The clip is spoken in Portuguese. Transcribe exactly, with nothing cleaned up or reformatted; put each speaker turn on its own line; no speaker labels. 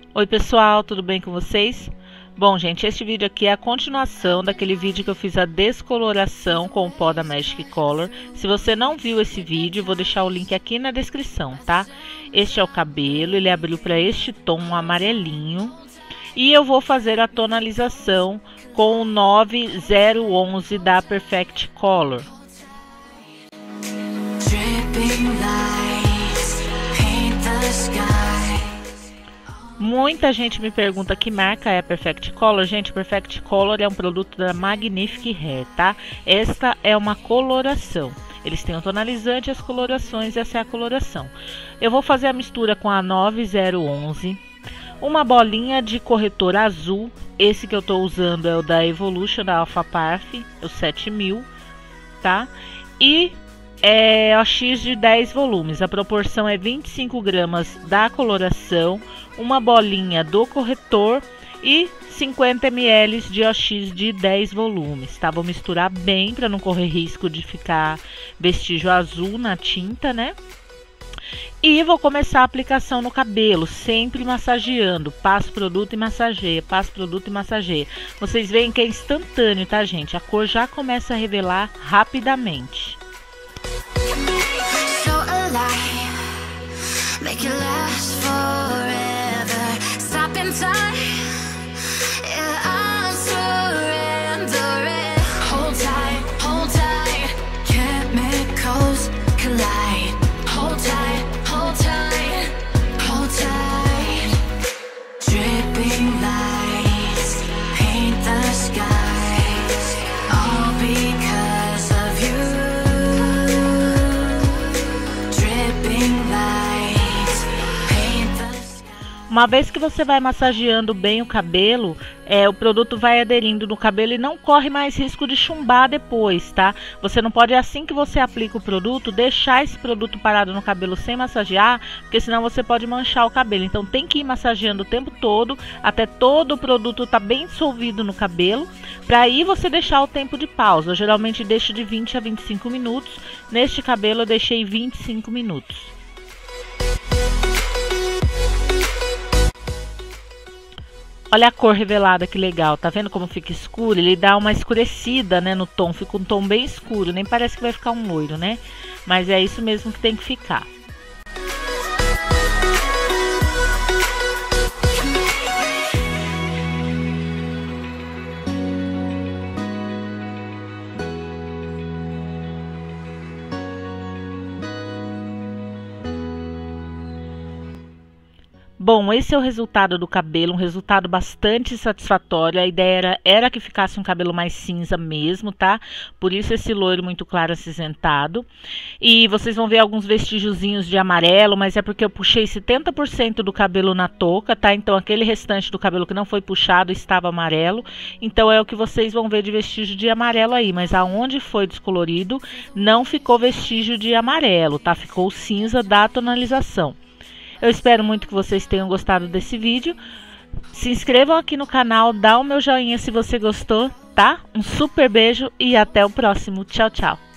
Oi pessoal, tudo bem com vocês? Bom gente, este vídeo aqui é a continuação daquele vídeo que eu fiz a descoloração com o pó da Magic Color. Se você não viu esse vídeo, vou deixar o link aqui na descrição, tá? Este é o cabelo, ele abriu para este tom amarelinho. E eu vou fazer a tonalização com o nove zero onze da Perfect Color. Muita gente me pergunta que marca é a Perfect Color. Gente, Perfect Color é um produto da Magnifique Hair, tá? Esta é uma coloração. Eles têm o tonalizante, as colorações, essa é a coloração. Eu vou fazer a mistura com a nove zero onze. Uma bolinha de corretor azul. Esse que eu tô usando é o da Evolution, da Alpha Parf, o sete mil, tá? E é O X de dez volumes. A proporção é vinte e cinco gramas da coloração, uma bolinha do corretor e cinquenta mililitros de O X de dez volumes, tá? Vou misturar bem para não correr risco de ficar vestígio azul na tinta, né? E vou começar a aplicação no cabelo, sempre massageando. Passo produto e massageia, passo produto e massageia. Vocês veem que é instantâneo, tá, gente? A cor já começa a revelar rapidamente.
So alive, make it last forever. Stop in time, yeah, I'm surrendering. Hold tight, hold tight, chemicals collide. Hold tight, hold tight, hold tight. Dripping lights paint the skies, all because of you.
Uma vez que você vai massageando bem o cabelo, é, o produto vai aderindo no cabelo e não corre mais risco de chumbar depois, tá? Você não pode, assim que você aplica o produto, deixar esse produto parado no cabelo sem massagear, porque senão você pode manchar o cabelo. Então tem que ir massageando o tempo todo, até todo o produto tá bem dissolvido no cabelo, para aí você deixar o tempo de pausa. Eu geralmente deixo de vinte a vinte e cinco minutos, neste cabelo eu deixei vinte e cinco minutos. Olha a cor revelada, que legal. Tá vendo como fica escuro? Ele dá uma escurecida, né, no tom. Fica um tom bem escuro. Nem parece que vai ficar um loiro, né? Mas é isso mesmo que tem que ficar. Bom, esse é o resultado do cabelo, um resultado bastante satisfatório. A ideia era, era que ficasse um cabelo mais cinza mesmo, tá? Por isso esse loiro muito claro acinzentado. E vocês vão ver alguns vestígiozinhos de amarelo, mas é porque eu puxei setenta por cento do cabelo na touca, tá? Então aquele restante do cabelo que não foi puxado estava amarelo. Então é o que vocês vão ver de vestígio de amarelo aí, mas aonde foi descolorido não ficou vestígio de amarelo, tá? Ficou cinza da tonalização. Eu espero muito que vocês tenham gostado desse vídeo. Se inscrevam aqui no canal, dá o meu joinha se você gostou, tá? Um super beijo e até o próximo. Tchau, tchau.